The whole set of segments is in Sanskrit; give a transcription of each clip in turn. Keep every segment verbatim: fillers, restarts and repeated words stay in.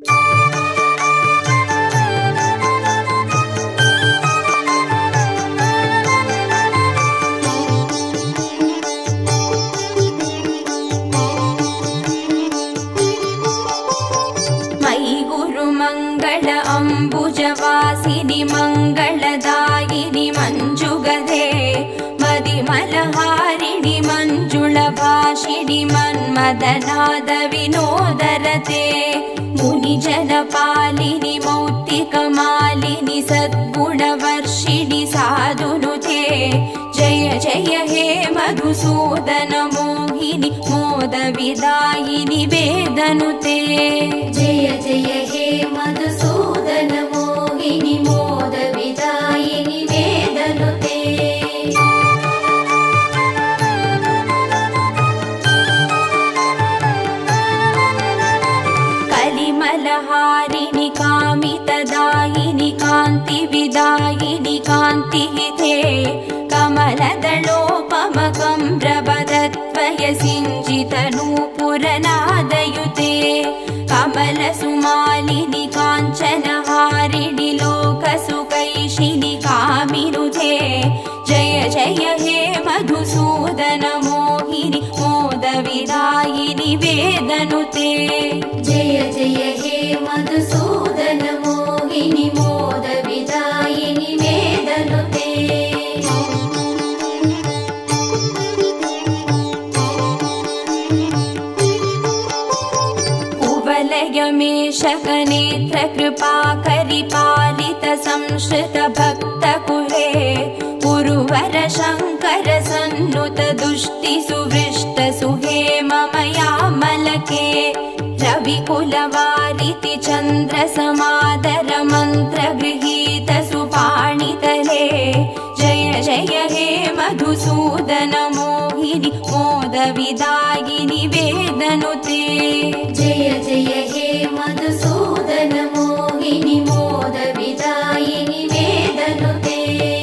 मंगल अंबुजवासिनि मंगलदायिनि मंजुगधे मदिमलहारिणि मंजुलभाषिणि मन्मदनाद विनोदरते मुनिजनपालिनि मौक्तिकमालिनि सद्गुणवर्षिणि साधुनुते जय जय हे मधुसूदन मोहिनि मोदविदायिनि वेदनुते जय जय हे मधुसूदन मोहिनि मोदविदायिनि वेदनुते कलिमलहारिणि कामितदायिनि कान्तिविदायिनि कान्तिहिते कमलदलोपमकम्रवदत्वय सिञ्जितनूपुरनादयुते कमलसुमालिनि काञ्चनहारिणि लोकसुकैशिनि कामिनुते जय जय हे मधुसूदन मोहिनि मोदविदायिनि वेदनुते जय जय हे मधुसूदन मोहिनि मोदविदायिनि वेदनुते कुवलयमेषकनेत्र कृपाकरिपालित संश्रित भक्तकुले गुरुवर शङ्कर सन्नुत दुष्टि सुवृष्ट सुहेममयामलके रविकुलवारिति चन्द्र समादर मन्त्र गृहीत सुपाणितले जय जय हे मधुसूदन मोहिनि मोदविदायिनि वेदनुते जय जय हे मधुसूदन मोहिनि मोदविदायिनि वेदनुते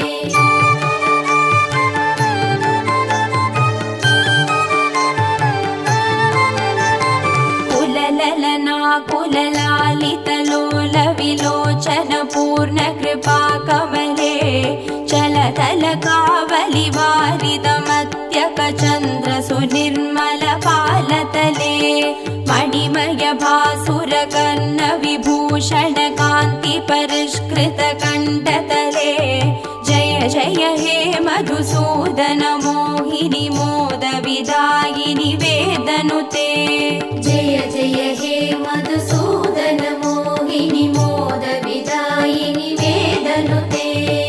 कुलललना कुललालितलोल विलोचन पूर्ण कृपा कमले चलतल कावलि वारिदमत्यक चन्द्र सुनिर्मल पालतले मणिमय भासुर कर्ण विभूषण कान्ति परिष्कृत कण्ठतले जय जय हे मधुसूदन मोहिनि मोदविदायिनि वेदनुते जय जय हे मधुसूदन मोहिनि मोदविदायिनि वेदनुते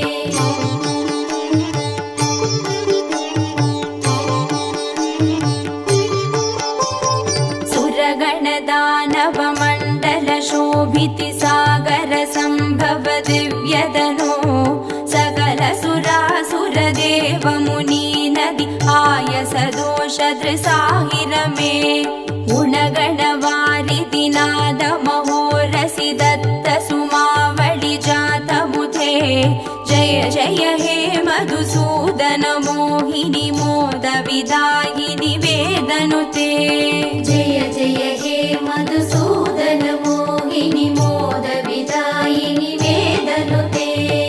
सुरगणदानव मण्डल शोभिति सागर सम्भव दिव्यदनो सकल सुरासुर देव मुनि नदि आयस दोष दृसाहिरमे गुणगणवारिधि नाद महोरसि दत्त सुमावळि जात बुधे जय जय हे मधुसूदन मोहिनि मोदविदायिनि वेदनुते जय जय हे मधुसूदन मोहिनि मोदविदायिनि वेदनुते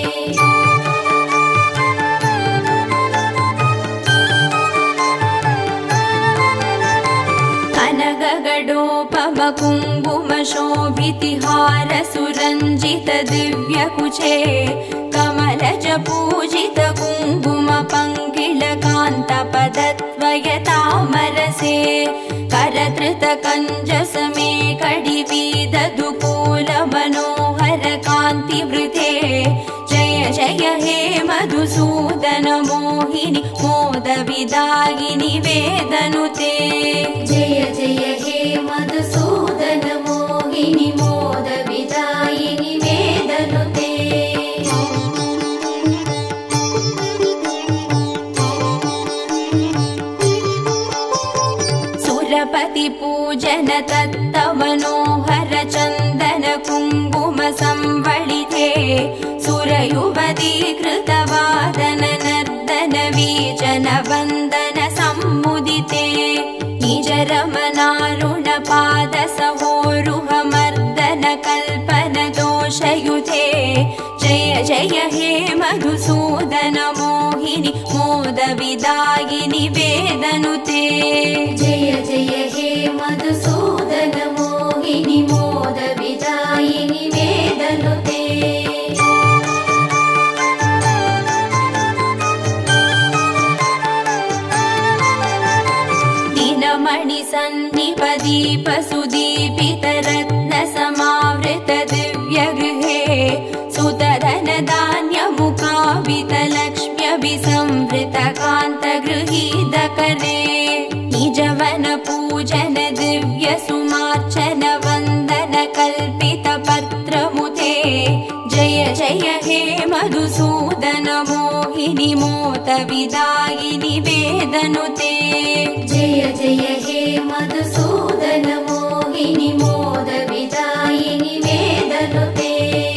कनकगडोपम कुङ्कुम शोभितिहार सुरञ्जित दिव्यकुचे कमलज पूजित कुङ्कुम पङ्किल कान्त पदद्वय तामरसे करधृत कञ्जसमे कडिवीद दुकूल मनोहर कान्तिवृते जय जय हे मधुसूदन मोहिनि मोदविदायिनि वेदनुते जय जय हे मधुसूदन मोहिनि मोदविदायिनि वेदनुते सुरपति पूजन तत्त मनोहर चन्दन कुङ्कुम संवळिते सुरयुवती कृतवादन नर्दन वीचन वन्दन सम्मुदिते निज रमनारुण पाद सहोरुह मर्दन कल्पनदोषयुते जय जय हे मधुसूदन मोहिनि मोदविदायिनि वेदनुते जय जय हे मधुसूदन मोहिनि मोदविदायिनि वेदनुते दिनमणि सन्निपदीप सुदीपित रत्न समावृत दिव्यगृहे सुतधन धान्य मुखावित लक्ष्म्यभिसंवृत कान्त गृहीतकरे निजवन पूजन दिव्य सुमार्चन वन्दन कल्पित पत्रमुते जय जय हे मधुसूदन मोहिनि मोदविदायिनि वेदनुते जय जय हे मधुसूदन मोहिनि मोदविदायिनि वेदनुते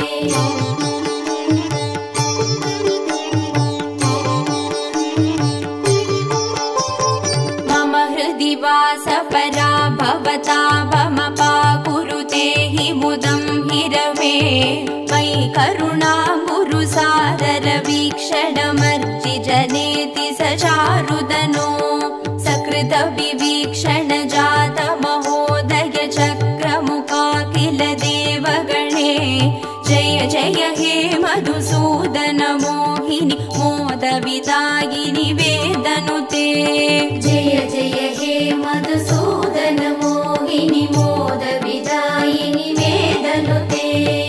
मम हृदि वासपरा भवता भमपाकुरुते हि मुदं हिरवे मयि करुणा गुरु सादर वीक्षणमर्चि जनेति स चारुदनो सकृत विवीक्षण जात महोदय चक्रमुखा किल देवगणे जय जय हे मधुसूदन मोहिनि मोदविदायिनि वेदनुते जय जय हे मधुसूदन मोहिनि मोदविदायिनि वेदनुते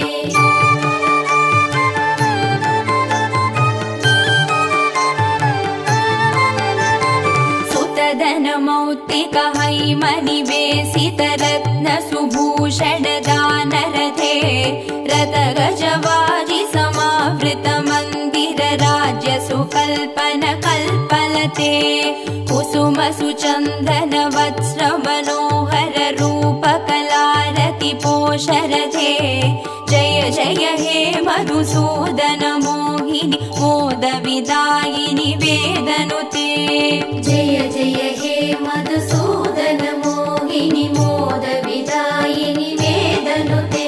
मौक्तिक हैमनिवेशित रत्न सुभूषण दानरथे रथ गजवाजि समावृत मन्दिर राज्य सुकल्पन कल्पलते कुसुम सुचन्दन वत्स्र मनोहर रूप कलारति पोषरथे जय जय हे मधुसूदन मोहिनि मोदविदायिनि वेदनुते जय जय हे मधुसूदन मोहिनि मोदविदायिनि वेदनुते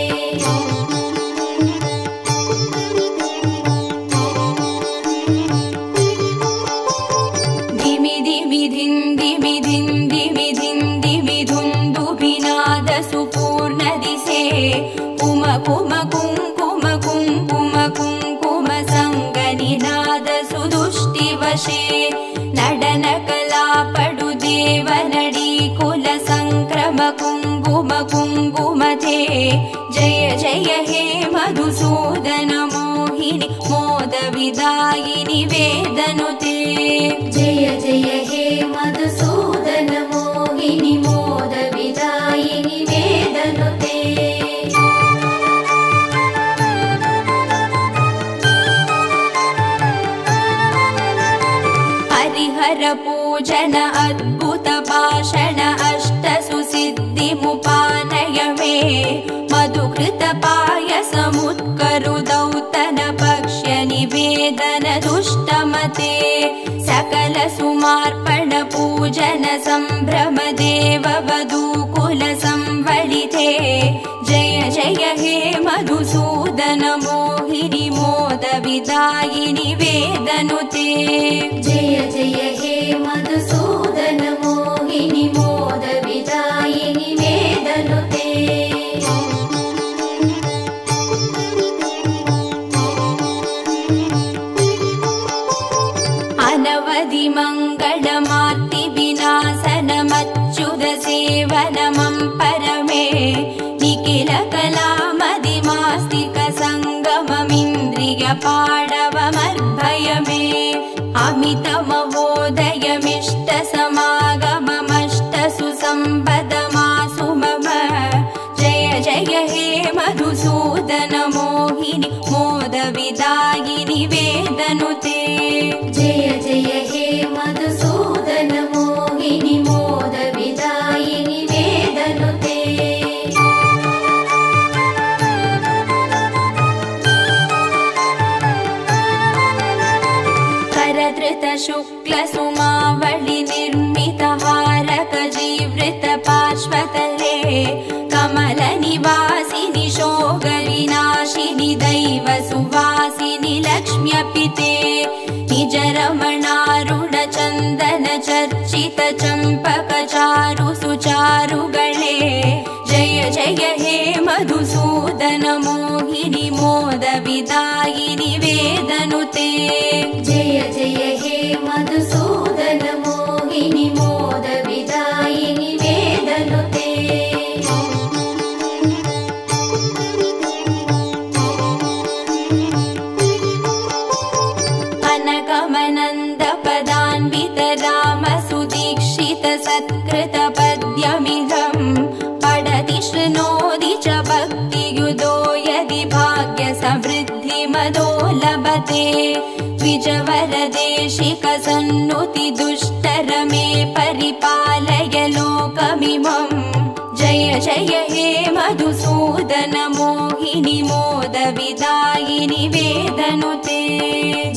धिमि धिमि धिन्दि धिन्दि धिन्दि विधुन्दुभिनाद सुपूर्ण दिशे कुम कुम कुङ्कुम कुङ्कुम कुङ्कुम संगनिनाद सुदुष्टिवशे नडन कला पडु देव नडी कुल संक्रम कुङ्कुम कुङ्कुमते जय जय हे मधुसूदन मोहिनि मोदविदायिनि वेदनुते जय जय हे मधुसूदन मोहिनि मोदविदायिनि वेदनुते हरिहर पूजन अद्भुत भाषण अष्ट सुसिद्धिमुपानय मे मधुकृत पायसमुत्करु दौतन पक्ष्य निवेदन दुष्टमते सकल सुमार्पण पूजन संभ्रम देव वधूकुल संवलिते जय जय हे मधुसूदन मोहिनि मोदविदायिनि वेदनुते जय जय हे मधुसूदन मोहिनि मोदविदायिनि वेदनुते अनवधि मङ्गलमार्ति विनाशनमच्युत सेवनमं परमे निखिल कलामदिमास्तिक सङ्गममिन्द्रिय पाडवमर्भय मे अमित महोदयमिष्ट समागममष्ट सुसम्पदमासु मम जय जय हे मधुसूदन मोहिनि मोदविदायिनि वेदनुते जय जय हे मधुसूदन मोहिनि मोदविदायिनि वेदनुते करधृत शुक्ल सुमावळि निर्मित हारक जीवृत पार्श्वतले कमल निवासिन शोकविनाशिनि दैव सुवासिनि लक्ष्म्यपि ते निजरमणारुण चन्दन चर्चित चम्पक चारु सुचारुगणे जय जय हे मधुसूदन मोहिनि मोद विदायिनि वेदनुते जय जय हे मधुसूदन मोहिनि मोद विदायिनि वेदनुते अनगमनन्द पदान्वित राम सुदीक्षित सत्कृत पद्यमिदम् पठति शृणोति च भक्तियुतो यदि भाग्य समृद्धि मदो लभते द्विजवरदेशिक सन्नुति दुष्टरमे परिपालय लोकमिमम् जय जय हे मधुसूदन मोहिनि मोद विदायिनि वेदनुते।